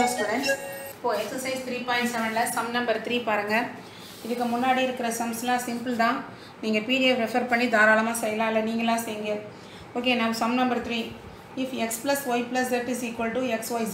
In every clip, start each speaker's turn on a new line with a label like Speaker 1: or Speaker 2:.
Speaker 1: Hello students. இப்போ exercise 3.7ல sum number 3 பாருங்க. இதுக்கு முன்னாடி இருக்கிற sumsலாம் simple தான். நீங்க PDF ரெஃபர் பண்ணி தாராளமா செய்யலாம் இல்ல நீங்களா செய்யுங்க. Okay, now sum number 3. If x plus y plus z is equal to xyz.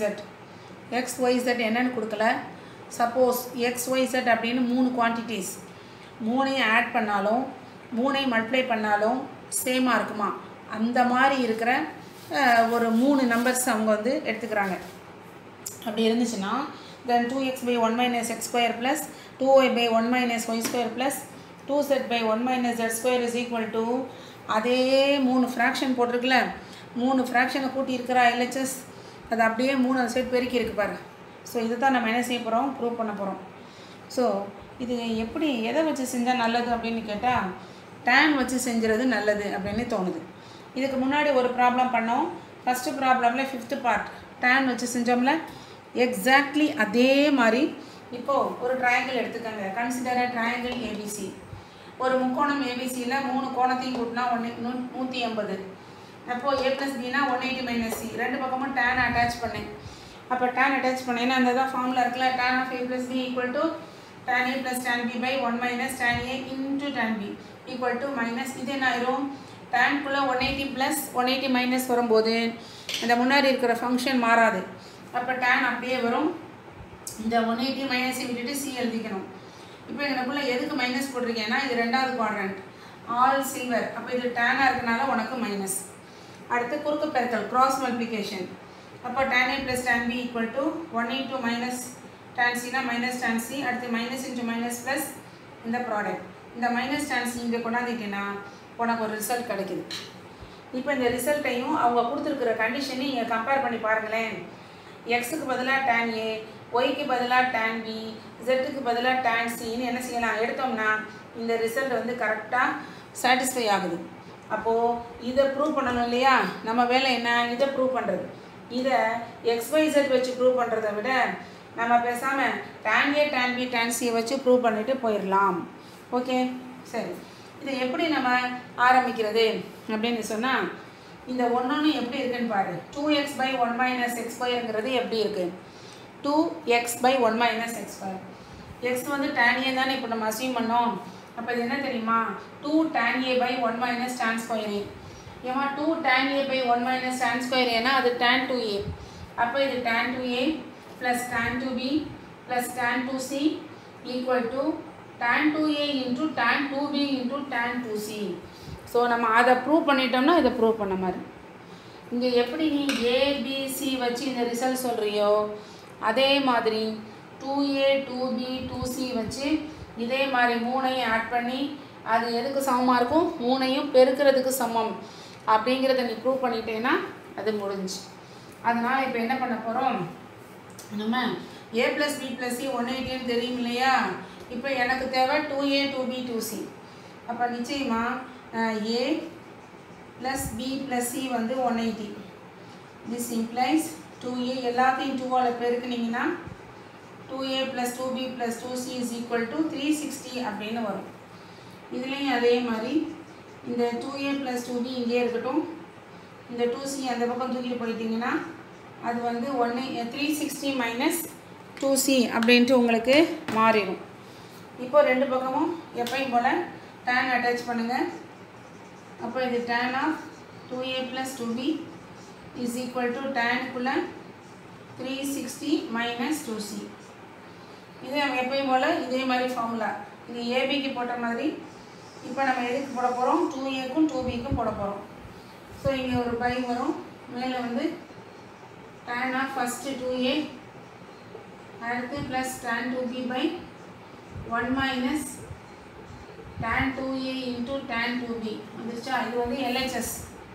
Speaker 1: xyz என்னன்னு கொடுக்கல. Suppose xyz அப்படினு மூணு quantities. மூணையும் ஆட் பண்ணாலும் மூணையும் மல்டிப்ளை பண்ணாலும் சேமா இருக்குமா? அந்த மாதிரி இருக்கிற ஒரு மூணு நம்பர்ஸ் அவங்க வந்து எடுத்துக்கறாங்க. அப்படி இருந்துச்சுனா then 2x by 1 minus x square plus 2y by 1 minus y square plus 2z by 1 minus z square is equal to அதே மூணு fraction போட்டுருக்குல மூணு fraction கூட்டி இருக்கற LHS அது அப்படியே மூணு சைடு பெருக்கி இருக்கு பாருங்க. சோ இத தான் நம்ம என்ன செய்ய போறோம் ப்ரூவ் பண்ண போறோம். சோ இது எப்படி எதை வச்சு செஞ்சா நல்லது அப்படினு கேட்டா tan வச்சு செஞ்சிறது நல்லது அப்படினே தோணுது. இதுக்கு முன்னாடி ஒரு ப்ராப்ளம் பண்ணோம். ஃபர்ஸ்ட் ப்ராப்ளம்ல 5th பார்ட் tan வச்சு செஞ்சோம்ல exactly அதே மாதிரி இப்போ ஒரு ட்ரையாங்கிள் எடுத்துக்கங்க. Consider a triangle ABC. ஒரு முக்கோணம் ABC ல மூணு கோணத்தையும் கூட்டினா 180. அப்போ a + b னா 180 - c. ரெண்டு பக்கமும் tan அட்டாச் பண்ணேன். அப்ப tan அட்டாச் பண்ணேனா அந்த ஃபார்முலா இருக்குல tan of a + b = tan a + tan b / 1 - tan a * tan b = இது என்ன ஆயிரும் tan குள்ள 180 + 180 - வரும்போது அந்த முன்னாடி இருக்கிற ஃபங்க்ஷன் மாறாது. அப்ப tan அப்படியே வரும். இந்த 180 - விட்டுட்டு c எழுதிக்கணும். இப்போ எனக்குள்ள எதுக்கு மைனஸ் போட்டுருக்கேன்னா இது இரண்டாவது குவாட்ரண்ட் ஆல் சில்வர். அப்ப இது tan இருக்கனால உனக்கு மைனஸ். அடுத்து குறுக்கு பெருக்கல் கிராஸ் மல்டிப்ளிகேஷன். அப்ப tan a + tan b = 1 - tan c னா -tan c. அடுத்து - ப்ளஸ் இந்த ப்ராடக்ட். இந்த -tan c இங்க கொண்டாந்துட்டேனா உனக்கு ஒரு ரிசல்ட் கிடைக்குது. இப்போ இந்த ரிசல்ட்டையும் அவங்க கொடுத்திருக்கிற கண்டிஷனை நீங்க கம்பேர் பண்ணி பாருங்களேன். x க்கு பதிலா tan a, y க்கு பதிலா tan b, z க்கு பதிலா tan c ன்னு என்ன செய்யலாம் எடுத்தோம்னா இந்த ரிசல்ட் வந்து கரெக்ட்டா satisfy ஆகுது. அப்போ இத ப்ரூவ் பண்ணனும் இல்லையா? நம்ம வேலை என்ன இத ப்ரூவ் பண்றது. இத xyz வச்சு ப்ரூவ் பண்றதை விட நம்ம பேசாம tan a, tan b, tan c வச்சு ப்ரூவ் பண்ணிட்டு போயிரலாம். ஓகே சரி. இது எப்படி நம்ம ஆரம்பிக்கிறது அப்படினு சொன்னா இந்த ஒண்ணொண்ணு எப்படி இருக்குன்னு பாரு. 2x by 1 minus x squareங்கிறது எப்படி இருக்கு? 2x by 1 minus x square. x வந்து tan a தானே இப்போ நம்ம அஸ்யூம் பண்ணோம். அப்ப இது என்ன தெரியுமா? 2 tan a by 1 minus tan square a. ஏமா 2 tan a by 1 minus tan square a னா அது tan 2a. அப்ப இது tan 2a plus tan 2b plus tan 2c equal to tan 2a into tan 2b into tan 2c. So நம்ம அதை prove பண்ணிட்டோம்னா இதை prove பண்ண மாதிரி. இங்கே எப்படி நீ ஏபிசி வச்சு இந்த ரிசல்ட் சொல்கிறியோ அதே மாதிரி 2a 2b 2c வச்சு இதே மாதிரி மூணையும் ஆட் பண்ணி அது எதுக்கு சமமாக இருக்கும் மூணையும் பெருக்கிறதுக்கு சமம் அப்படிங்கிறத நீ ப்ரூவ் பண்ணிட்டேன்னா அது முடிஞ்சு. அதனால் இப்போ என்ன பண்ண போகிறோம் நம்ம a + b + c 180 தெரியும் இல்லையா? இப்போ எனக்கு தேவை 2a 2b 2c. அப்போ நிச்சயமா a plus b plus c வந்து 180. This implies 2a எல்லாத்தையும் 2 ஆல பெருக்குனீங்கன்னா 2a plus 2b plus 2c is equal to 360 அப்படின்னு வரும். இதுலயும் அதே மாதிரி இந்த 2a plus 2b இங்கே இருக்கட்டும். இந்த 2c அந்த பக்கம் தூக்கிட்டு போயிட்டீங்கன்னா அது வந்து 360 minus 2c அப்படின்ட்டு உங்களுக்கு மாறிடும். இப்போ ரெண்டு பக்கமும் எப்பவும் போல tan அட்டாச் பண்ணுங்க. அப்போ இது tan of 2a plus 2b is equal to tan குள்ள 360 minus 2c. இது நம்ம எப்பவும் போல இதே மாதிரி ஃபார்முலா. இது ab க்கு போட்ட மாதிரி இப்போ நம்ம எதுக்கு போட போறோம் 2a க்கும் 2b க்கும் போட போறோம். சோ இங்க ஒரு பை வரும். மேல வந்து tan of first 2a அடுத்து plus tan 2b by 1 minus tan 2a into tan 2b வந்துச்சா? இது வந்து LHS.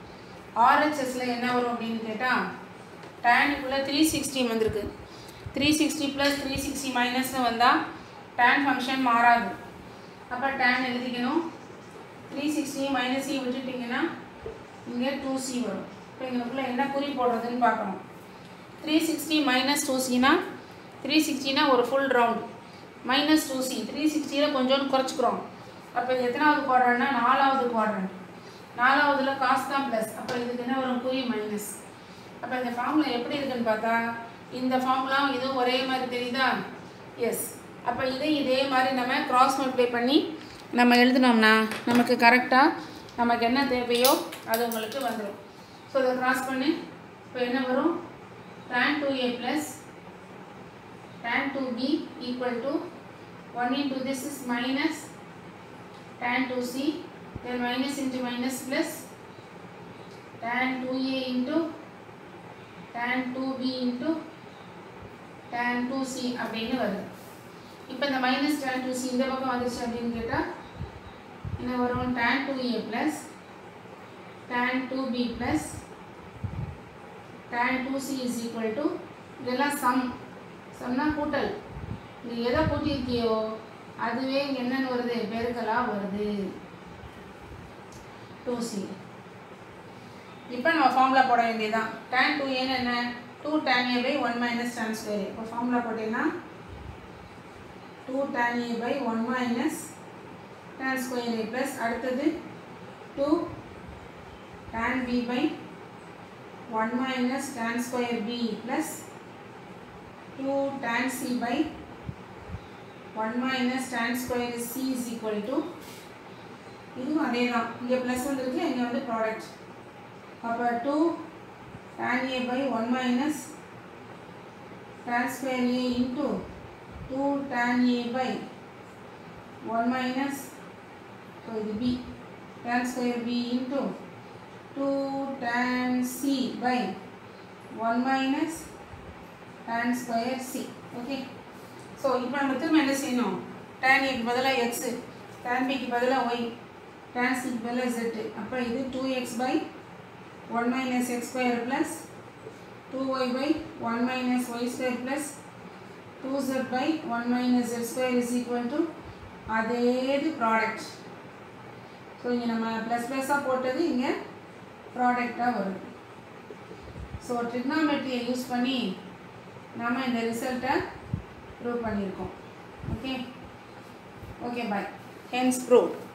Speaker 1: RHS ல என்ன வரும் அப்படினு கேட்டா tan குள்ள 360 வந்திருக்கு. 360 plus 360 minus னு வந்தா tan ஃபங்க்ஷன் மாறாது. அப்ப tan எழுதிக்கணும். 360 minus c விட்டுட்டீங்கன்னா இங்க 2c வரும். இப்போ இங்கக்குள்ள என்ன குறி போடுறதுன்னு பார்க்கணும். 360 minus 2c னா 360 னா ஒரு ஃபுல் ரவுண்ட் minus 2c 360 ல கொஞ்சம் குறைச்சுக்கிறோம். அப்ப இது எத்தனாவது குவாட்ரண்ட்னா நாலாவது குவாட்ரண்ட். நாலாவதுல cos தான் பிளஸ். அப்ப இதுக்கு என்ன வரும் குறி மைனஸ். அப்ப இந்த ஃபார்முலா எப்படி இருக்குன்னு பார்த்தா இந்த ஃபார்முலாவும் இதுவும் ஒரே மாதிரி தெரியுதா? எஸ். அப்போ இதே மாதிரி நம்ம கிராஸ் மல்டிப்ளை பண்ணி நம்ம எழுதினோம்னா நமக்கு கரெக்டாக நமக்கு என்ன தேவையோ அது உங்களுக்கு வந்துடும். ஸோ இதை கிராஸ் பண்ணி இப்போ என்ன வரும்? tan 2a plus tan 2b equal to 1 into this is minus tan 2c, then minus into minus plus tan 2a into tan 2b into tan 2c அப்படின்னு வருது. இப்போ இந்த மைனஸ் tan 2c இந்த பக்கம் வந்துருச்சு அப்படின்னு கேட்டால் என்ன வரும்? tan 2a plus tan 2b plus tan 2c is equal to இதெல்லாம் சம்னா கூட்டல். நீ எதை கூட்டியிருக்கியோ அதுவே இங்கே என்னென்னு வருது? பெருக்கலாக வருது 2c. இப்போ நம்ம ஃபார்முலா போட வேண்டியதுதான். tan 2a என்ன? 2 tan a by 1 minus tan square. இப்போ ஃபார்முலா போட்டீங்கன்னா 2 tan a by 1 minus tan square a plus அடுத்தது 2 tan b by 1 minus tan square b plus 2 tan c by 1 minus tan square c is equal to இதுவும் அதே தான். இங்கே plus வந்துருக்கு, இங்கே வந்து ப்ராடக்ட். அப்போ 2 tan a by 1 minus tan square a into 2 tan a by 1 minus, so இது b, tan square b into 2 tan c by 1 minus tan square c. Okay. So இப்போ நம்ம திரும்ப என்ன செய்யணும்? tan a க்கு பதிலாக x, tan b க்கு பதிலாக y, tan c க்கு பதிலாக z. அப்போ இது 2x by 1 minus x square plus 2y by 1 minus y square plus 2z by 1 minus z square is equal to அதே ப்ராடக்ட். ஸோ இங்கே நம்ம ப்ளஸ் ப்ளஸ்ஸாக போட்டது இங்கே ப்ராடக்டாக வரும். ஸோ ட்ரிக்னாமெட்ரியை யூஸ் பண்ணி நம்ம இந்த ரிசல்ட்டை ப்ரூவ் பண்ணியிருக்கோம். Okay, bye. Hence prove.